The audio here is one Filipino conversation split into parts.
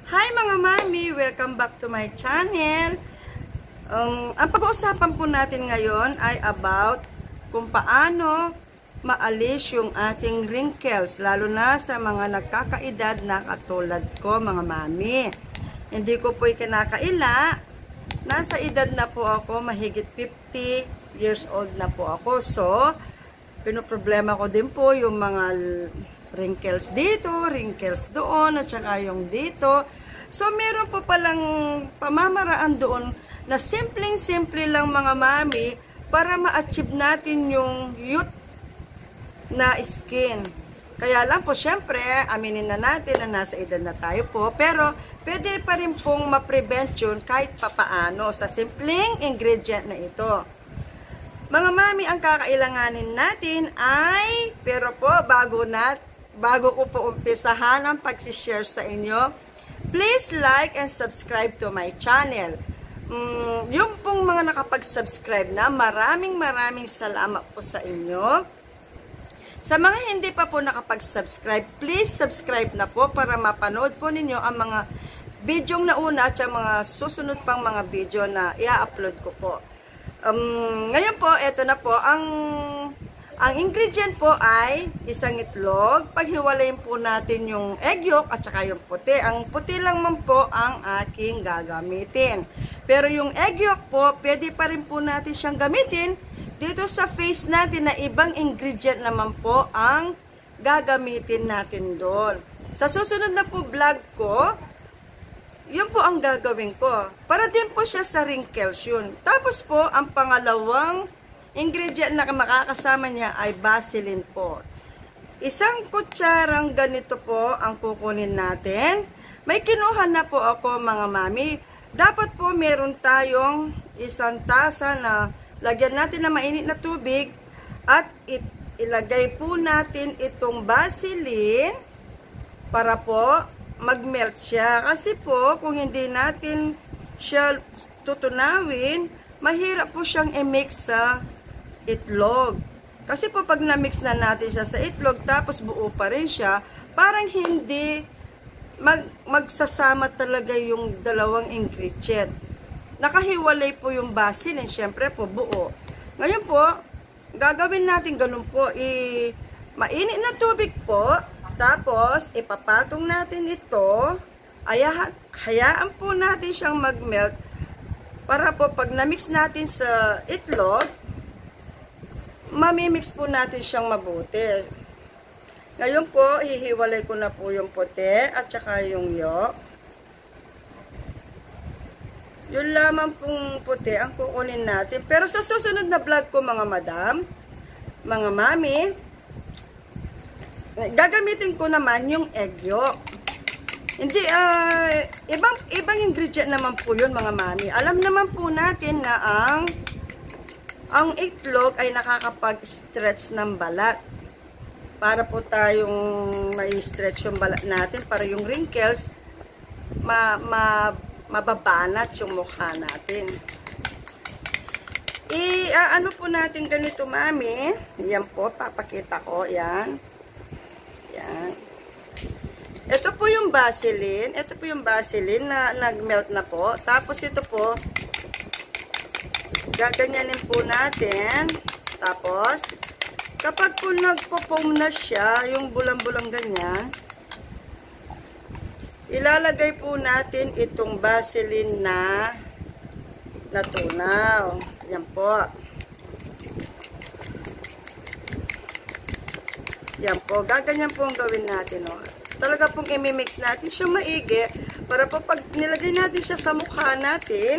Hi mga mami! Welcome back to my channel. Ang pag-uusapan po natin ngayon ay about kung paano maalis yung ating wrinkles, lalo na sa mga nagkakaedad na katulad ko mga mami. Hindi ko po kinakaila. Nasa edad na po ako, mahigit 50 years old na po ako. So, pinoproblema ko din po yung mga wrinkles dito, wrinkles doon, at saka yung dito. So, meron po palang pamamaraan doon na simpleng-simple lang mga mami para ma-achieve natin yung youth na skin. Kaya lang po, syempre, aminin na natin na nasa edad na tayo po. Pero, pwede pa rin pong ma-prevent yun kahit papaano sa simpleng ingredient na ito. Mga mami, ang kakailanganin natin ay, pero po, bago ko po umpisahan ang pag-share sa inyo, please like and subscribe to my channel. Yung pong mga nakapag-subscribe na, maraming salamat po sa inyo. Sa mga hindi pa po nakapag-subscribe, please subscribe na po para mapanood po ninyo ang mga video na una at mga susunod pang mga video na i-upload ko po. Ngayon po, eto na po, ang ingredient po ay isang itlog. Paghiwalayin po natin yung egg yolk at saka yung puti. Ang puti lang man po ang aking gagamitin. Pero yung egg yolk po, pwede pa rin po natin siyang gamitin dito sa face natin na ibang ingredient naman po ang gagamitin natin doon. Sa susunod na po vlog ko, yun po ang gagawin ko. Para din po siya sa wrinkles yun. Tapos po, ang pangalawang ingredient na makakasama niya ay Vaseline po. Isang kutsarang ganito po ang kukunin natin. May kinuha na po ako mga mami. Dapat po meron tayong isang tasa na lagyan natin ng mainit na tubig at ilagay po natin itong Vaseline para po mag-melt siya. Kasi po, kung hindi natin siya tutunawin, mahirap po siyang i-mix sa itlog. Kasi po, pag na-mix na natin siya sa itlog, tapos buo pa rin siya, parang hindi magsasama talaga yung dalawang ingredient. Nakahiwalay po yung Vaseline, syempre po buo. Ngayon po, gagawin natin ganun po, mainit na tubig po, tapos ipapatong natin ito, hayaan po natin siyang mag-melt, para po pag na-mix natin sa itlog, mamimix po natin siyang mabuti. Ngayon po, hihiwalay ko na po yung puti at saka yung yolk. Yun lamang pong puti ang kukunin natin. Pero sa susunod na vlog ko mga madam, mga mami, gagamitin ko naman yung egg yolk. Hindi, ibang ingredient naman po yun mga mami. Alam naman po natin na ang itlog ay nakakapag-stretch ng balat. Para po tayong may stretch yung balat natin, para yung wrinkles mababanat yung mukha natin. Ano po natin ganito mami. Yan po, papakita ko. Yan. Yan. Ito po yung Vaseline. Ito po yung Vaseline na nag-melt na po. Tapos ito po, gaganyanin po natin. Tapos, kapag po nagpo-foam na siya, yung bulang-bulang ganyan, ilalagay po natin itong Vaseline na natunaw. Yan po. Yan po. Gaganyan po ang gawin natin. Oh. Talaga pong imimix natin siya maigi para po pag nilagay natin siya sa mukha natin,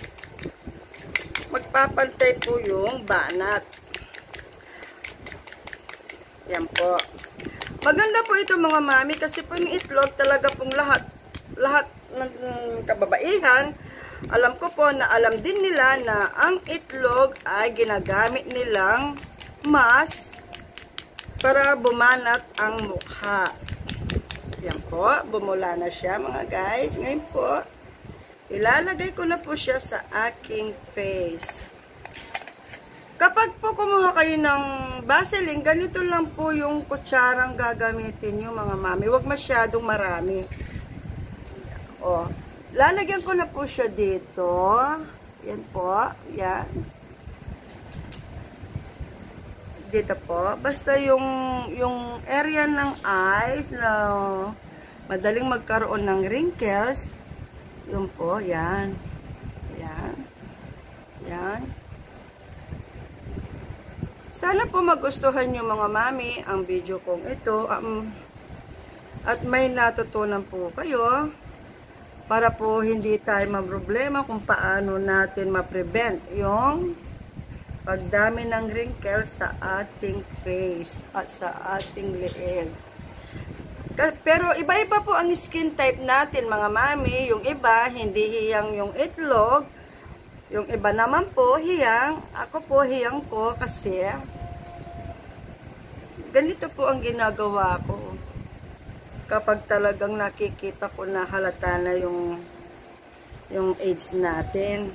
magpapantay po yung banat. Yan po. Maganda po ito mga mami kasi po yung itlog talaga pong lahat ng kababaihan, alam ko po na alam din nila na ang itlog ay ginagamit nilang mask para bumanat ang mukha. Yan po, bumula na siya mga guys. Ngayon po, ilalagay ko na po siya sa aking face. Kapag po kumuha kayo ng Vaseline, ganito lang po yung kutsarang gagamitin nyo mga mami. Huwag masyadong marami. O, lalagyan ko na po siya dito. Yan po. Yan. Dito po. Basta yung area ng eyes na madaling magkaroon ng wrinkles. Yun po. Yan. Yan. Yan. Sana po magustuhan nyo mga mami ang video kong ito. At may natutunan po kayo para po hindi tayo maproblema kung paano natin ma-prevent yung pagdami ng wrinkles sa ating face at sa ating leeg. Pero iba-iba po ang skin type natin mga mami. Yung iba hindi hiyang yung itlog. Yung iba naman po, hiyang. Ako po, hiyang ko kasi ganito po ang ginagawa ko. Kapag talagang nakikita ko na halata na yung age natin.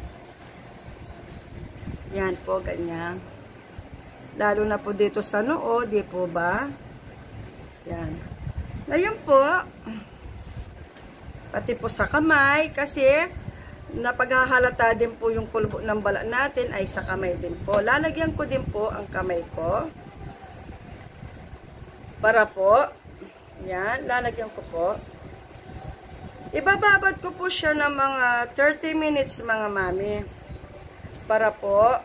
Yan po, ganyan. Lalo na po dito sa noo, di po ba? Yan. Ngayon po, pati po sa kamay, kasi napaghahalata din po yung kulbo ng balat natin ay sa kamay din po. Lalagyan ko din po ang kamay ko. Para po, yan, lalagyan ko po. Ibababad ko po siya ng mga 30 minutes mga mami. Para po,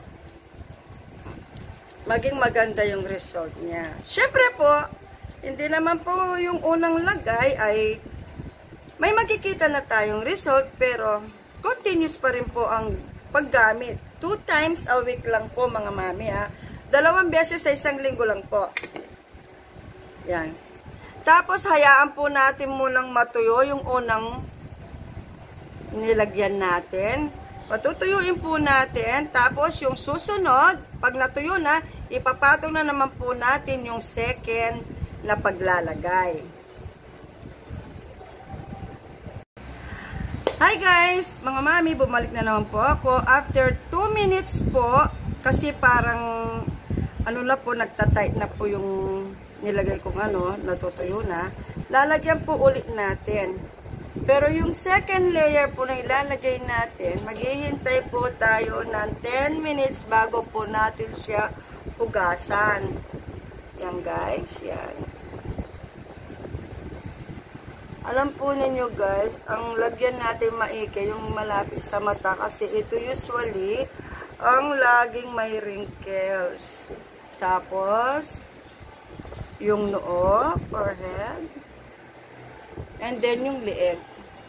maging maganda yung result niya. Siyempre po, hindi naman po yung unang lagay ay may makikita na tayong result, pero continuous pa rin po ang paggamit. 2 times a week lang po mga mami ha. 2 beses sa isang linggo lang po. Yan. Tapos hayaan po natin munang matuyo yung unang nilagyan natin. Patutuyuin po natin. Tapos yung susunod, pag natuyo na, ipapatong na naman po natin yung second na paglalagay. Hi guys! Mga mami, bumalik na naman po ako. After 2 minutes po, kasi parang ano na po, nagtatight na po yung nilagay kong natutuyo na. Lalagyan po ulit natin. Pero yung second layer po na ilalagay natin, maghihintay po tayo ng 10 minutes bago po natin siya hugasan. Yan guys, yan. Alam po ninyo guys, ang lagyan natin maigi yung malapit sa mata kasi ito usually ang laging may wrinkles. Tapos, yung noo, forehead, and then yung leeg.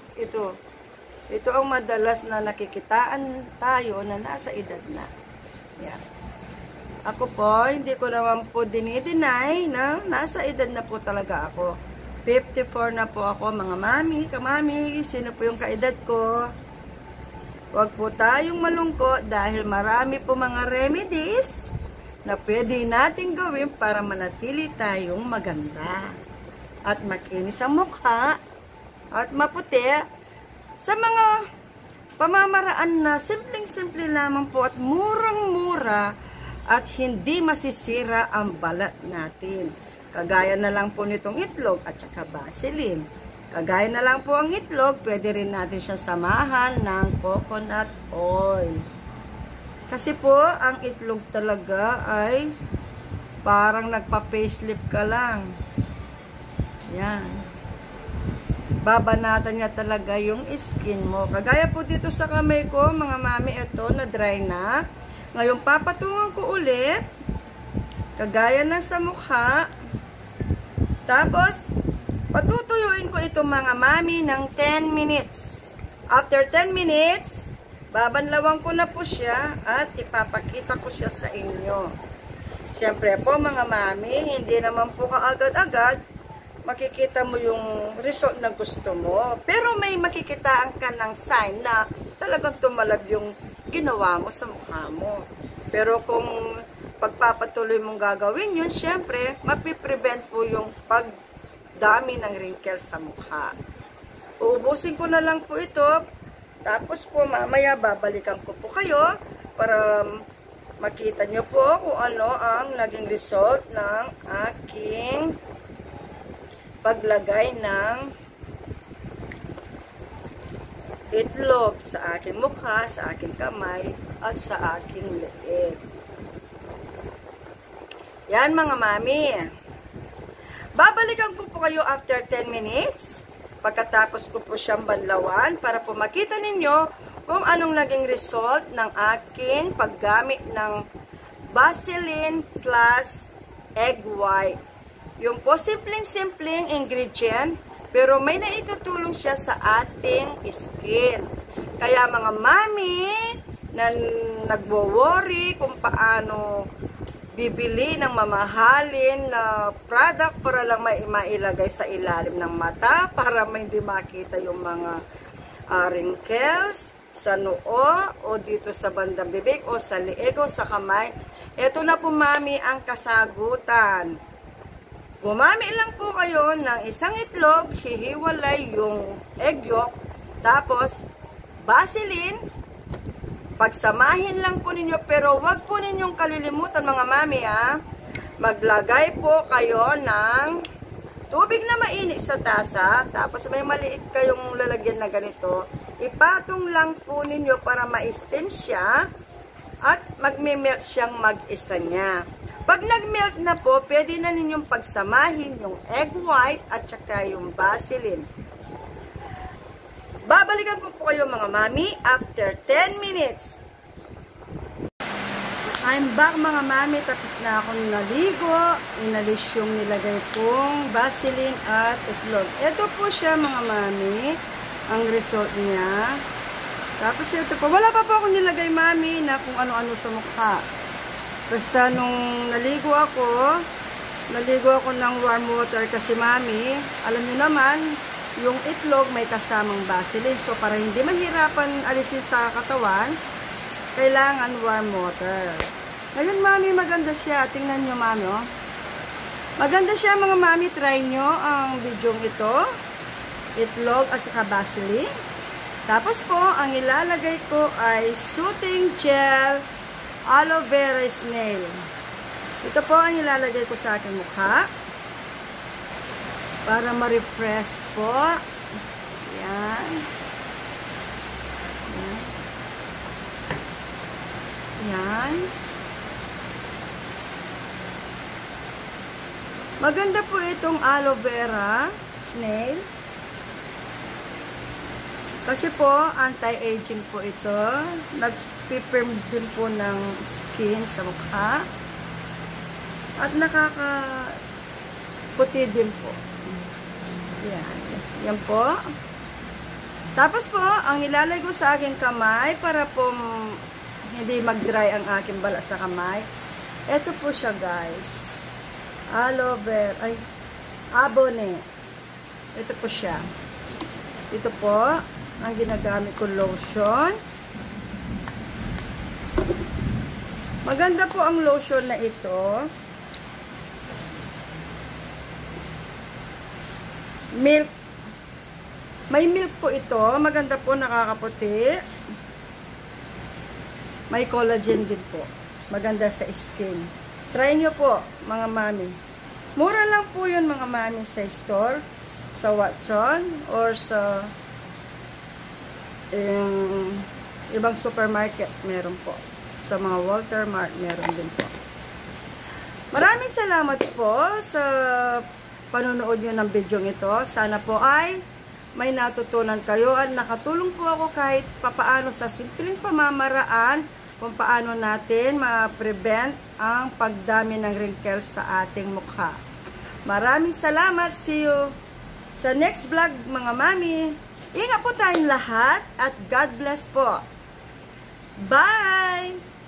Ito ang madalas na nakikitaan tayo na nasa edad na. Yan. Ako po, hindi ko naman po dinideny na nasa edad na po talaga ako. 54 na po ako mga mami, kamami, sino po yung kaedad ko? Huwag po tayong malungkot dahil marami po mga remedies na pwede natin gawin para manatili tayong maganda at makinis ang mukha at maputi sa mga pamamaraan na simpleng-simple lamang po at murang-mura at hindi masisira ang balat natin. Kagaya na lang po nitong itlog at saka Vaseline. Kagaya na lang po ang itlog, pwede rin natin siya samahan ng coconut oil. Kasi po, ang itlog talaga ay parang nagpa-facelift ka lang. Yan. Babanatan niya talaga yung skin mo. Kagaya po dito sa kamay ko, mga mami, ito na dry na. Ngayon, papatungan ko ulit. Kagaya na sa mukha. Tapos, patutuyuin ko ito mga mami ng 10 minutes. After 10 minutes, babanlawan ko na po siya at ipapakita ko siya sa inyo. Siyempre po mga mami, hindi naman po kaagad-agad makikita mo yung result na gusto mo. Pero may makikitaan ka ng sign na talagang tumalab yung ginawa mo sa mukha mo. Pero kung pagpapatuloy mong gagawin yun, syempre, mapiprevent po yung pagdami ng wrinkles sa mukha. Uubusin ko na lang po ito. Tapos po, mamaya babalikan ko po kayo para makita nyo po kung ano ang naging result ng aking paglagay ng itlog sa aking mukha, sa aking kamay, at sa aking leeg. Yan mga mami. Babalikan ko po kayo after 10 minutes. Pagkatapos ko po siyang banlawan para po makita ninyo kung anong naging result ng aking paggamit ng Vaseline plus egg white. Yung po simpleng ingredient, pero may naitutulong siya sa ating skin. Kaya mga mami na nagwo-worry kung paano bibili ng mamahalin na product para lang mailagay sa ilalim ng mata, para hindi makita yung mga wrinkles sa noo o dito sa bandang bibig o sa leeg o sa kamay. Ito na po mami ang kasagutan. Gumamit lang po kayo ng isang itlog, hihiwalay yung egg yolk, tapos Vaseline, pagsamahin lang po ninyo, pero wag po ninyong kalilimutan mga mami ha. Maglagay po kayo ng tubig na mainit sa tasa, tapos may maliit kayong lalagyan na ganito, ipatong lang po ninyo para ma-steam siya at magme-melt siyang mag-isa niya. Pag nag-melt na po, pwede na ninyong pagsamahin yung egg white at saka yung Vaseline. Babalikan ko po kayo mga mami after 10 minutes. I'm back mga mami, tapos na akong naligo. Inalis yung nilagay kong Vaseline at itlog. Ito po siya mga mami, ang result niya. Tapos ito po, wala pa po akong nilagay mami na kung ano-ano sa mukha. Basta nung naligo ako ng warm water kasi mami, alam niyo naman, yung itlog may kasamang Vaseline. So para hindi mahirapan alisin sa katawan, kailangan warm water. Ngayon mami, maganda siya. Tingnan nyo mami, oh. Maganda siya mga mami, try nyo ang video ito. Itlog at saka Vaseline. Tapos po, ang ilalagay ko ay soothing gel aloe vera snail. Ito po ang ilalagay ko sa aking mukha para ma-refresh po. Yan. Yan. Yan. Maganda po itong aloe vera snail. Kasi po, anti-aging po ito. Nag-firm din po ng skin sa mukha. At nakakaputi din po. Yan. Yan po. Tapos po, ang ilalagay ko sa aking kamay para po hindi mag-dry ang aking bala sa kamay. Ito po siya guys. Aloe vera. Ay, abone. Ito po siya. Ito po ang ginagamit ko lotion. Maganda po ang lotion na ito. Milk. May milk po ito. Maganda po, nakakaputi. May collagen din po. Maganda sa skin. Try nyo po, mga mami. Mura lang po yun, mga mami, sa store, sa Watson, or sa ibang supermarket. Meron po. Sa mga Walter Mart, meron din po. Maraming salamat po sa panonood nyo ng video ito. Sana po ay may natutunan kayo at nakatulong po ako kahit papaano sa simpleng pamamaraan kung paano natin ma-prevent ang pagdami ng wrinkles sa ating mukha. Maraming salamat. See you sa next vlog mga mami. Ingat po tayong lahat at God bless po. Bye!